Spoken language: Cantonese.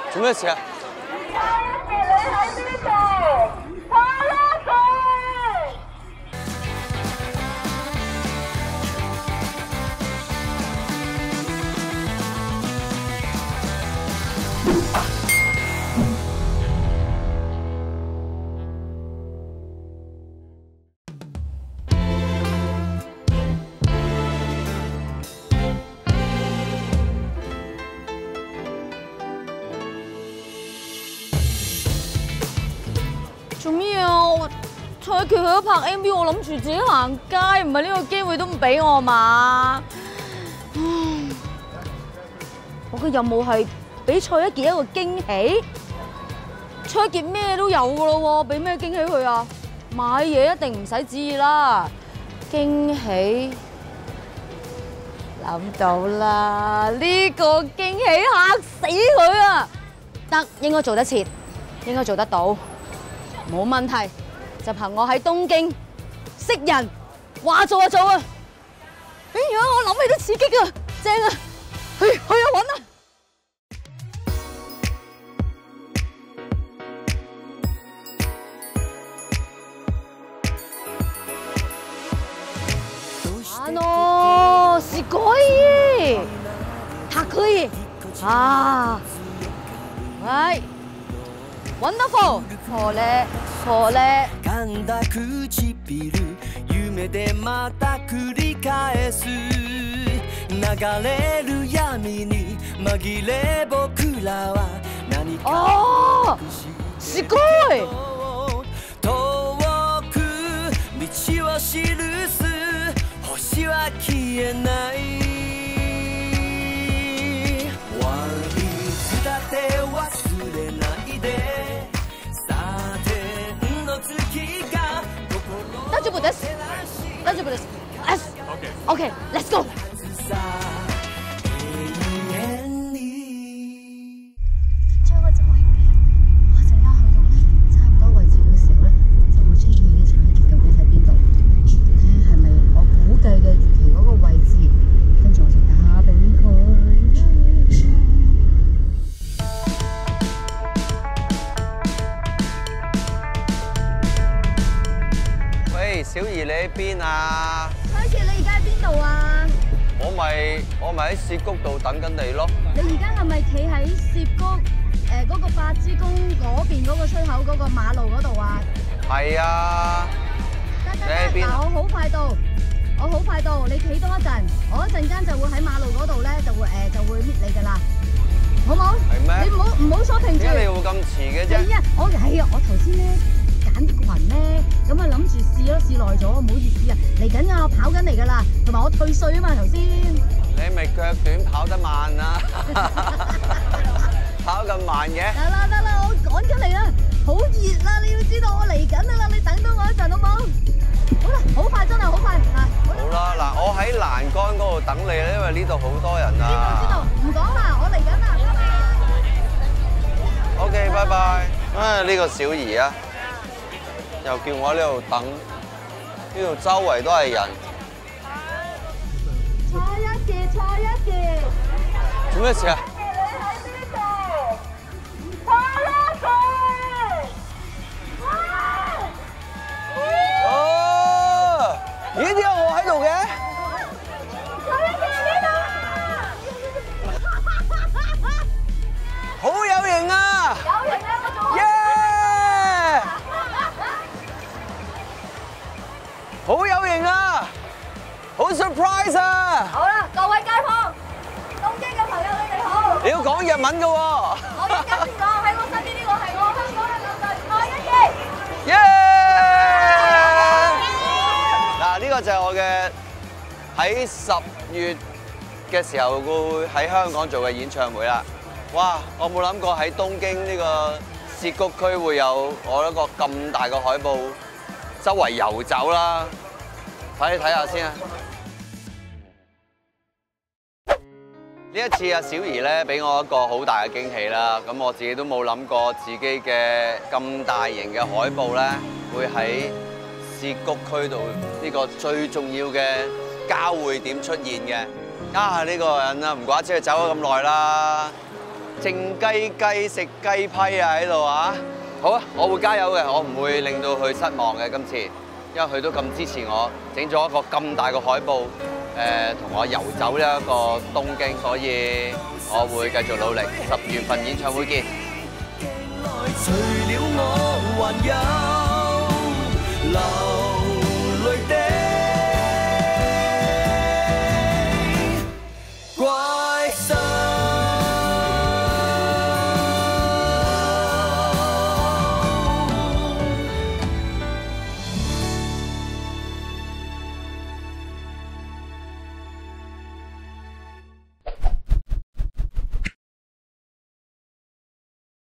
做咩事啊？ 你喺邊度？拖拉佢！ 做咩啊？我蔡琪佢都拍 MV， 我諗住自己行街，唔係呢個機會都唔俾我嘛。我嘅任務係俾蔡一傑一個驚喜。蔡一傑咩都有噶咯喎，俾咩驚喜佢啊？買嘢一定唔使旨意啦。驚喜諗到啦，呢個驚喜嚇死佢啊！得，應該做得切，應該做得到。冇問題，就憑我喺東京識人，話做就做啊！哎呀，我諗起都刺激啊，正啊！去啊，搵啊！すごい！かっこいい！あー、はい。Wonderful！ これ。 噛んだ唇、夢でまた繰り返す。流れる闇に紛れ僕らは何かすごい！ 遠く道を記す星は消えない。いつだって忘れないで。 大丈夫です。大丈夫です。OK、let's go。 將個就係我陣間去到咧，差唔多位置嘅時候咧，就會 check 佢啲彩結究竟喺邊度，睇下係咪我估計嘅預期嗰個位置，跟住我就打俾佢。 喂，小儀你喺邊啊？ 蔡傑，你而家喺邊度啊？ 我咪喺涉谷度等緊你咯。 你而家係咪企喺涉谷嗰個八之宮嗰邊嗰個出口嗰個馬路嗰度啊？ 係啊。 得，嗱，我好快到，你企多一陣，我一陣間就會喺馬路嗰度咧，就會搣你噶啦，好冇？ 係咩？ 你唔好鎖停住。 點解你會咁遲嘅啫？ 係啊，我頭先咧揀啲裙咧，咁啊諗住試耐咗，唔好意思啊，嚟緊啊，我跑緊嚟噶啦，同埋我退稅啊嘛頭先。 你咪腳短跑得慢啊！跑咁慢嘅？ 得啦，我趕緊嚟啦，好熱啦，你要知道我嚟緊啦，你等多我一陣好冇？好啦，好快真係好快啊！ 好啦，嗱，我喺欄杆嗰度等你啦，因為呢度好多人啊。 知道，唔講啦，我嚟緊啦，拜拜。 OK， 拜拜。唉，呢個小儀啊，又叫我喺呢度等，呢度周圍都係人。 蔡一傑， 做咩事啊？ 你喺邊度？拖拉佢！ 哦，咦？點解我喺度嘅？ 蔡一傑呢度啊！ 好有型啊！ 有型啊！我做耶！好有型啊！好 surprise 啊！ 好啦，各位街坊，東京嘅朋友你哋好。 你要講日文㗎喎。 我而家先講，喺我身邊呢個係我香港嘅老細蔡一傑。 耶！嗱，呢個就係我嘅喺10月嘅時候會喺香港做嘅演唱會啦。哇！我冇諗過喺東京呢個涉谷區會有我一個咁大個海報周圍遊走啦。快啲睇下先啊！呢一次阿小儀咧俾我一個好大嘅驚喜啦，咁我自己都冇諗過自己嘅咁大型嘅海報咧會喺涉谷區度呢個最重要嘅交匯點出現嘅。啊！呢個人啊，唔怪之佢走咗咁耐啦。 靜雞雞食雞批啊喺度啊！好啊，我會加油嘅，我唔會令到佢失望嘅今次，因為佢都咁支持我，整咗一個咁大嘅海報，同我遊走呢一個東京，所以我會繼續努力。10月份演唱會見。除了我還有